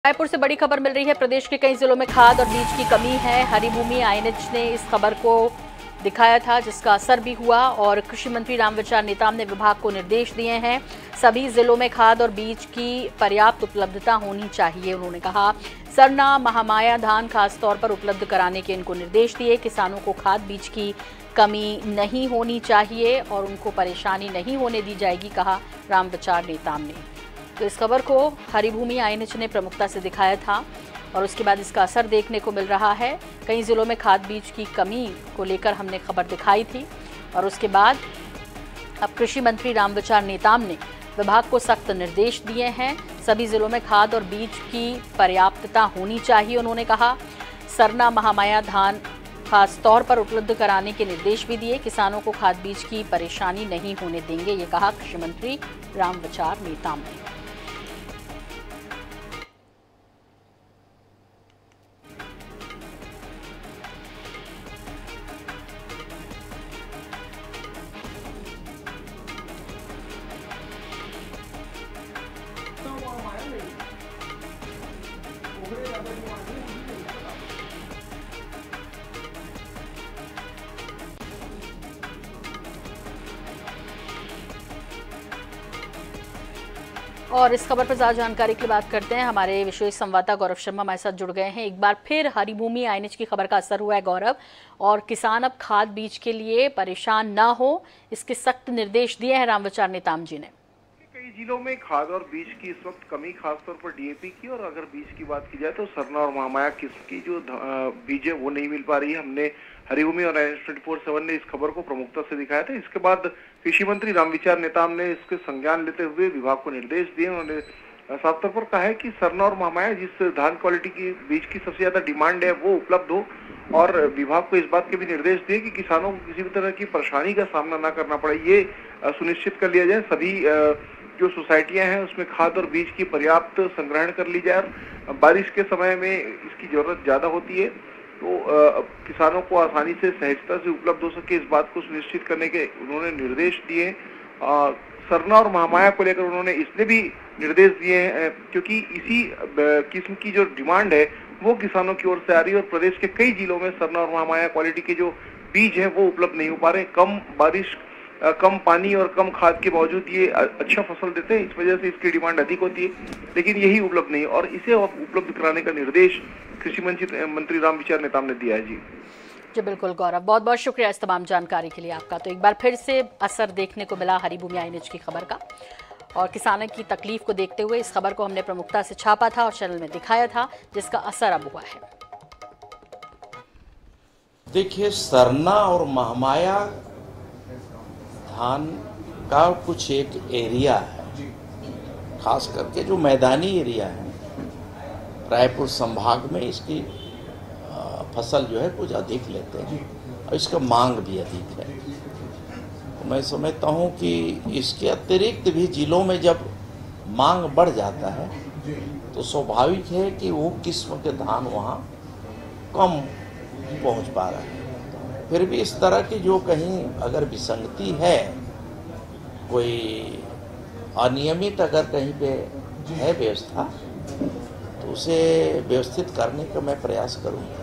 रायपुर से बड़ी खबर मिल रही है। प्रदेश के कई जिलों में खाद और बीज की कमी है। हरिभूमि आईएनएच ने इस खबर को दिखाया था, जिसका असर भी हुआ और कृषि मंत्री रामविचार नेताम ने विभाग को निर्देश दिए हैं। सभी जिलों में खाद और बीज की पर्याप्त उपलब्धता होनी चाहिए। उन्होंने कहा, सरना महामाया धान खासतौर पर उपलब्ध कराने के इनको निर्देश दिए। किसानों को खाद बीज की कमी नहीं होनी चाहिए और उनको परेशानी नहीं होने दी जाएगी, कहा रामविचार नेताम ने। तो इस खबर को हरिभूमि आईएनएच ने प्रमुखता से दिखाया था और उसके बाद इसका असर देखने को मिल रहा है। कई जिलों में खाद बीज की कमी को लेकर हमने खबर दिखाई थी और उसके बाद अब कृषि मंत्री रामविचार नेताम ने विभाग को सख्त निर्देश दिए हैं। सभी जिलों में खाद और बीज की पर्याप्तता होनी चाहिए। उन्होंने कहा, सरना महामाया धान खास तौर पर उपलब्ध कराने के निर्देश भी दिए। किसानों को खाद बीज की परेशानी नहीं होने देंगे, ये कहा कृषि मंत्री रामविचार नेताम ने। और इस खबर पर ज्यादा जानकारी की बात करते हैं। हमारे विशेष संवाददाता गौरव शर्मा हमारे साथ जुड़ गए हैं। एक बार फिर हरिभूमि आईएनएच की खबर का असर हुआ है गौरव, और किसान अब खाद बीज के लिए परेशान ना हो, इसके सख्त निर्देश दिए हैं रामविचार नेताम जी ने। कई जिलों में खाद और बीज की इस वक्त कमी, खासतौर पर डीएपी की, और अगर बीज की बात की जाए तो सरना और महामाया किस्म की जो बीज है वो नहीं मिल पा रही है। हमने हरिभूमि और NH 24/7 ने इस खबर को प्रमुखता से दिखाया था। इसके बाद कृषि मंत्री रामविचार नेताम ने इसके संज्ञान लेते हुए विभाग को निर्देश दिए। उन्होंने साफ तौर पर कहा है कि सरना और महामाया जिस धान क्वालिटी की बीज की सबसे ज्यादा डिमांड है वो उपलब्ध हो, और विभाग को इस बात के भी निर्देश दिए कि किसानों को किसी भी तरह की परेशानी का सामना न करना पड़े, ये सुनिश्चित कर लिया जाए। सभी जो सोसाइटियां हैं उसमें खाद और बीज की पर्याप्त संग्रहण कर ली जाए। बारिश के समय में इसकी जरूरत ज्यादा होती है, तो किसानों को आसानी से सहजता से उपलब्ध हो सके, इस बात को सुनिश्चित करने के उन्होंने निर्देश दिए। सरना और महामाया को लेकर उन्होंने इसलिए भी निर्देश दिए हैं क्योंकि इसी किस्म की जो डिमांड है वो किसानों की ओर से आ रही है, और प्रदेश के कई जिलों में सरना और महामाया क्वालिटी के जो बीज है वो उपलब्ध नहीं हो पा रहे। कम बारिश, कम पानी और कम खाद के बावजूद ये अच्छा फसल देते हैं, इस वजह से इसकी डिमांड अधिक होती है, लेकिन यही उपलब्ध नहीं, और इसे उपलब्ध कराने का निर्देश कृषि मंत्री रामविचार नेताम ने दिया है। जी बिल्कुल गौरव, बहुत बहुत शुक्रिया इस तमाम जानकारी के लिए आपका। तो एक बार फिर से असर देखने को मिला हरिभूमि आईएनएच की खबर का, और किसानों की तकलीफ को देखते हुए इस खबर को हमने प्रमुखता से छापा था और चैनल में दिखाया था, जिसका असर अब हुआ है। देखिए, सरना और महामाया धान का कुछ एक एरिया है, खास करके जो मैदानी एरिया है रायपुर संभाग में, इसकी फसल जो है कुछ अधिक लेते हैं और इसका मांग भी अधिक है। तो मैं समझता हूँ कि इसके अतिरिक्त भी जिलों में जब मांग बढ़ जाता है तो स्वाभाविक है कि वो किस्म के धान वहाँ कम पहुँच पा रहा है। फिर भी इस तरह की जो कहीं अगर विसंगति है, कोई अनियमित अगर कहीं पे है व्यवस्था, तो उसे व्यवस्थित करने का मैं प्रयास करूँगा।